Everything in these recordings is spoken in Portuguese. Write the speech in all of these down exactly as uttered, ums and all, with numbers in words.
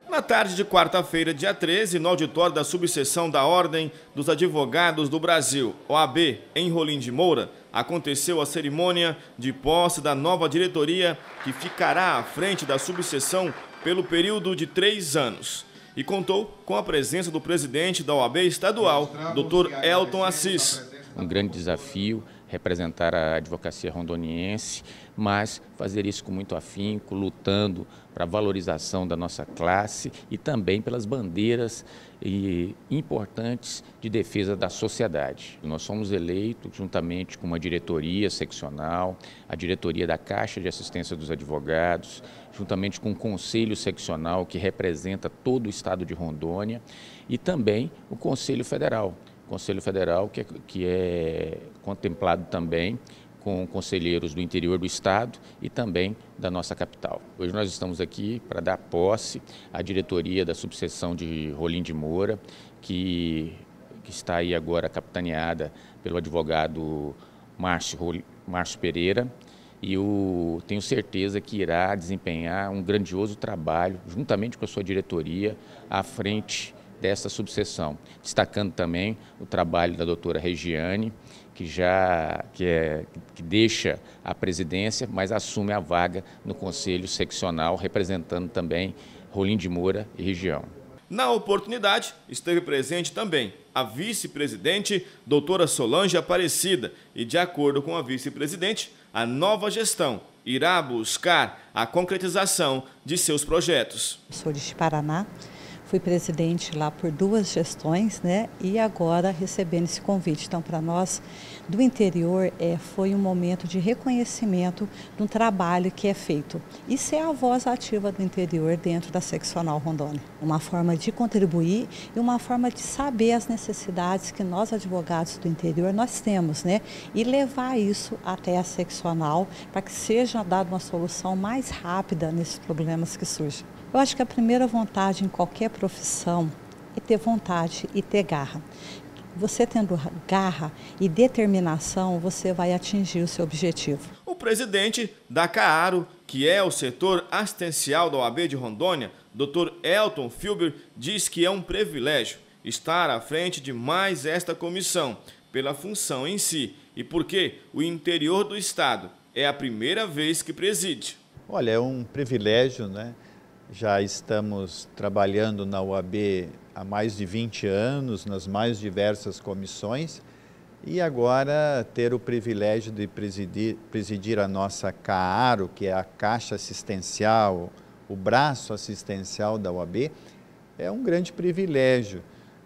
Na tarde de quarta-feira, dia treze, no auditório da subseção da Ordem dos Advogados do Brasil, O A B, em Rolim de Moura, aconteceu a cerimônia de posse da nova diretoria que ficará à frente da subseção pelo período de três anos. E contou com a presença do presidente da O A B estadual, doutor Elton Assis. Um grande desafio representar a advocacia rondoniense, mas fazer isso com muito afinco, lutando para a valorização da nossa classe e também pelas bandeiras e importantes de defesa da sociedade. Nós somos eleitos juntamente com uma diretoria seccional, a diretoria da Caixa de Assistência dos Advogados, juntamente com o Conselho Seccional, que representa todo o estado de Rondônia, e também o Conselho Federal. Conselho Federal que é, que é contemplado também com conselheiros do interior do estado e também da nossa capital. Hoje nós estamos aqui para dar posse à diretoria da subseção de Rolim de Moura, que, que está aí agora capitaneada pelo advogado Márcio, Márcio Pereira, e eu tenho certeza que irá desempenhar um grandioso trabalho, juntamente com a sua diretoria, à frente dessa subseção, destacando também o trabalho da doutora Regiane, que já que, é, que deixa a presidência, mas assume a vaga no Conselho Seccional, representando também Rolim de Moura e região. Na oportunidade, esteve presente também a vice-presidente, doutora Solange Aparecida, e de acordo com a vice-presidente, a nova gestão irá buscar a concretização de seus projetos. Sou de Paraná. Fui presidente lá por duas gestões, né? E agora recebendo esse convite. Então, para nós do interior, é, foi um momento de reconhecimento de um trabalho que é feito. Isso é a voz ativa do interior dentro da seccional Rondônia. Uma forma de contribuir e uma forma de saber as necessidades que nós, advogados do interior, nós temos, né? E levar isso até a seccional para que seja dada uma solução mais rápida nesses problemas que surgem. Eu acho que a primeira vontade em qualquer profissão é ter vontade e ter garra. Você tendo garra e determinação, você vai atingir o seu objetivo. O presidente da CAARO, que é o setor assistencial da O A B de Rondônia, doutor Elton Filber, diz que é um privilégio estar à frente de mais esta comissão, pela função em si e porque o interior do estado é a primeira vez que preside. Olha, é um privilégio, né? Já estamos trabalhando na O A B há mais de vinte anos, nas mais diversas comissões, e agora ter o privilégio de presidir, presidir a nossa CAARO, que é a Caixa Assistencial, o braço assistencial da O A B, é um grande privilégio,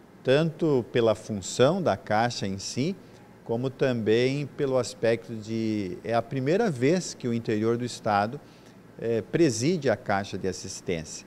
tanto pela função da Caixa em si, como também pelo aspecto de... é a primeira vez que o interior do estado É, preside a Caixa de Assistência.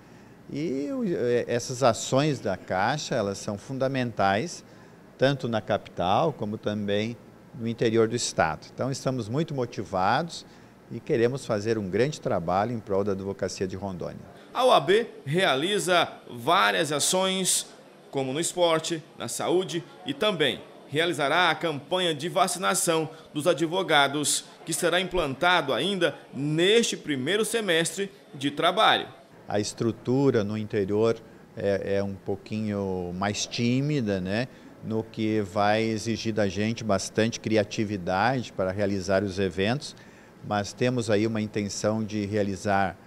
E essas ações da Caixa, elas são fundamentais, tanto na capital como também no interior do estado. Então, estamos muito motivados e queremos fazer um grande trabalho em prol da advocacia de Rondônia. A O A B realiza várias ações, como no esporte, na saúde e também realizará a campanha de vacinação dos advogados, que será implantado ainda neste primeiro semestre de trabalho. A estrutura no interior é, é um pouquinho mais tímida, né? No que vai exigir da gente bastante criatividade para realizar os eventos, mas temos aí uma intenção de realizar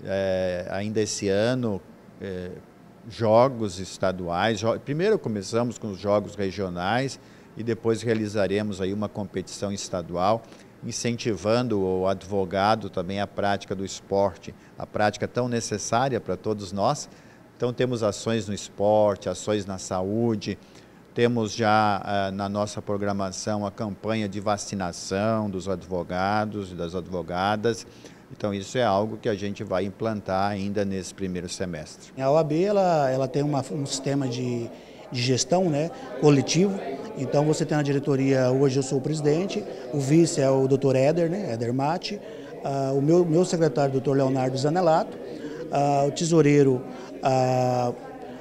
é, ainda esse ano é, jogos estaduais. Primeiro começamos com os jogos regionais e depois realizaremos aí uma competição estadual, incentivando o advogado também à prática do esporte, a prática tão necessária para todos nós. Então temos ações no esporte, ações na saúde, temos já na nossa programação a campanha de vacinação dos advogados e das advogadas. Então isso é algo que a gente vai implantar ainda nesse primeiro semestre. A O A B ela, ela tem uma, um sistema de, de gestão, né, coletivo. Então você tem na diretoria, hoje eu sou o presidente, o vice é o doutor Éder, né, Éder Mate, uh, o meu, meu secretário, doutor Leonardo Zanelato, uh, o tesoureiro, uh,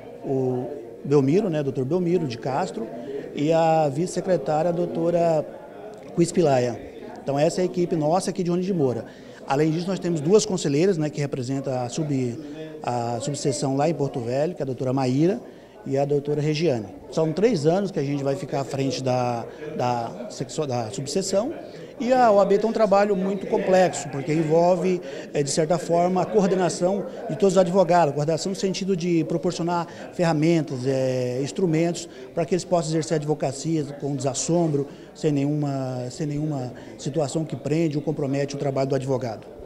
o Belmiro, né, doutor Belmiro de Castro, e a vice-secretária, a doutora Quispilaia. Então essa é a equipe nossa aqui de Rolim de Moura. Além disso, nós temos duas conselheiras, né, que representam a, sub, a subseção lá em Porto Velho, que é a doutora Maíra e a doutora Regiane. São três anos que a gente vai ficar à frente da, da, da subseção. E a O A B tem um trabalho muito complexo, porque envolve, de certa forma, a coordenação de todos os advogados, coordenação no sentido de proporcionar ferramentas, é, instrumentos, para que eles possam exercer a advocacia com desassombro, sem nenhuma, sem nenhuma situação que prende ou compromete o trabalho do advogado.